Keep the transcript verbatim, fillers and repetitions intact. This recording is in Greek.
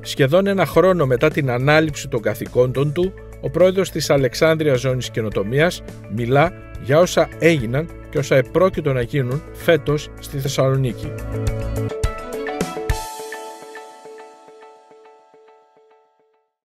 Σχεδόν ένα χρόνο μετά την ανάληψη των καθηκόντων του, ο πρόεδρος της Αλεξάνδρειας Ζώνης Καινοτομίας μιλά για όσα έγιναν και όσα επρόκειτο να γίνουν φέτος στη Θεσσαλονίκη.